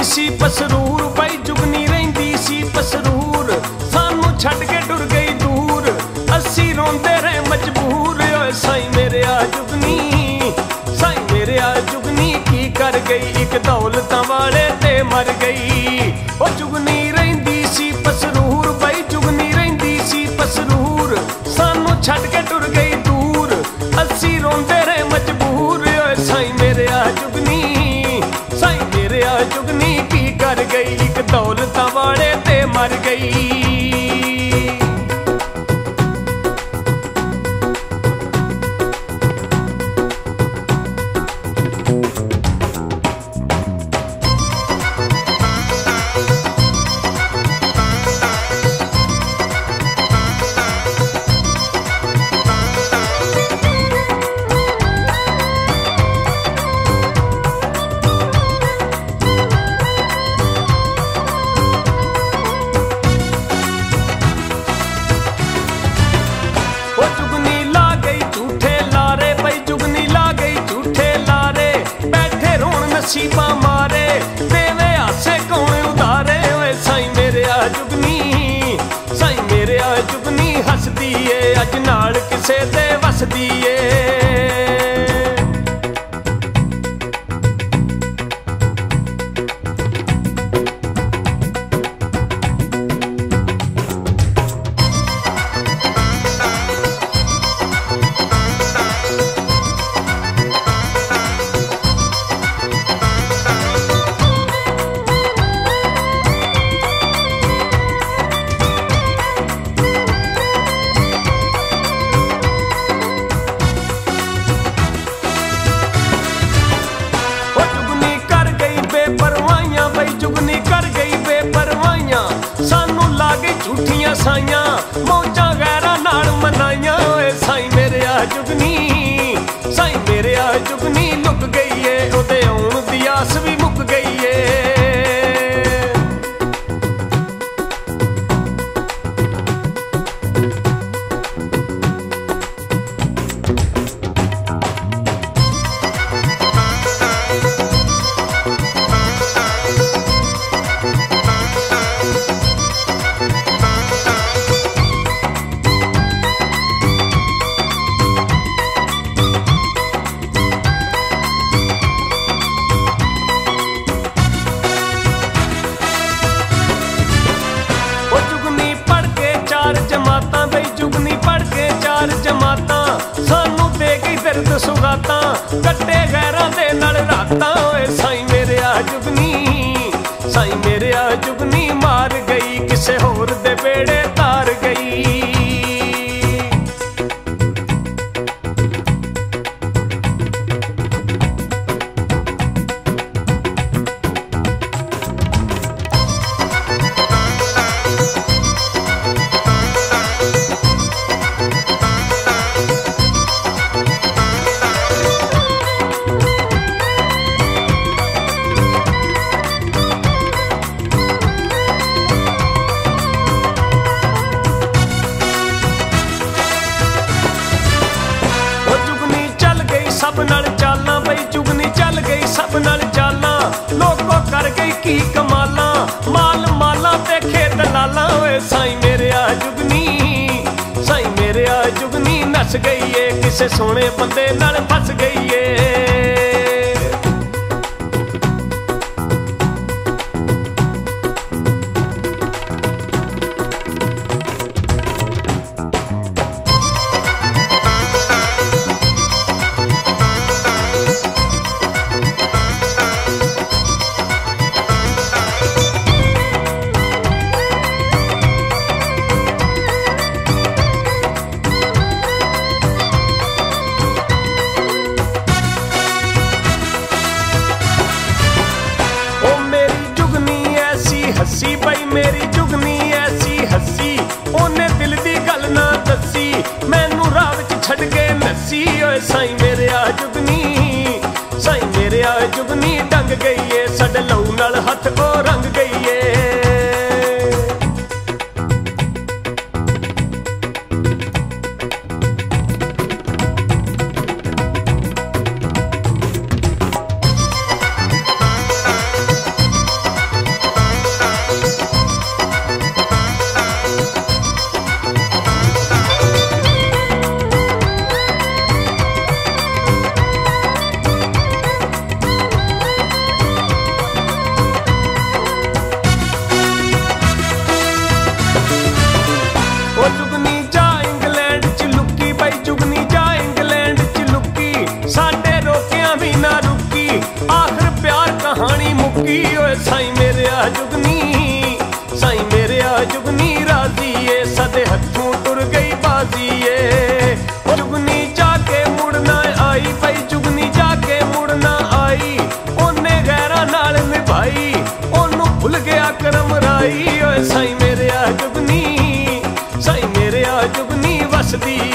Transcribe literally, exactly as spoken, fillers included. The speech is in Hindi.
सी पसरूर भाई जुगनी रहिंदी सी पसरूर सानू छड़ के टुर गई दूर असी रोंदे रहे मजबूर ओए साईं मेरे आ जुगनी साईं मेरे आ जुगनी की कर गई एक दौलतां वाले ते मर गई ओ जुगनी रहिंदी सी पसरूर भाई जुगनी रहिंदी सी पसरूर सानू छड़ के टुर गई दूर असी रोंदे रहे मजबूर ओए साईं मेरे आ जुगनी साईं मेरे आ जुगनी की कर गई एक दौलतां वाले ते मर गई नसीबा मारे देवे आसे कौन उतारे ओए साईं मेरे आ जुगनी साईं मेरे आ जुगनी हसदी ए अज नाल किसे दे वसदी ए झूठियां साइयां मौजा गैरा नाल मनाइयां ओए साईं मेरे आ जुगनी साईं मेरे आ जुगनी लुक गई ए ओदे आउण दी आस भी मुक गई ए जमातां बई जुगनी पढ़ के चार जमातां सानू दे गई दर्द सुगातां कट्टे गैरां दे नाल रातां ओए साईं मेरे आ जुगनी साईं मेरे आ जुगनी मार गई किसे होर दे बेड़े तार गई सब नाल चालां बई जुगनी चल गई सब नाल चालां लोगों कर गई की कमालां माल माला ते खेत लालां ओए साईं मेरे आ जुगनी साईं मेरे आ जुगनी नस गई ए किसे सोने बंदे नाल फस गई ए हसी बई मेरी जुगनी ऐसी हसी ओने दिल दी गल ना दसी मैनू राह विच छड़ के नसी ओए साईं मेरे आ जुगनी साईं मेरे आ जुगनी डंग गई ए साडे लहू नाल हथ ओ रंग गई ए साईं मेरे आ जुगनी, साईं मेरे आ जुगनी राजी ए सदे हथों टुर गई बाजी ए। जुगनी जाके मुड़ना आई भाई, जुगनी जाके मुड़ना आई, ओने गैरा नाल निभाई, ओनू भुल गया अकरम राही। ओए साईं मेरे आ जुगनी, साईं मेरे आ जुगनी वसदी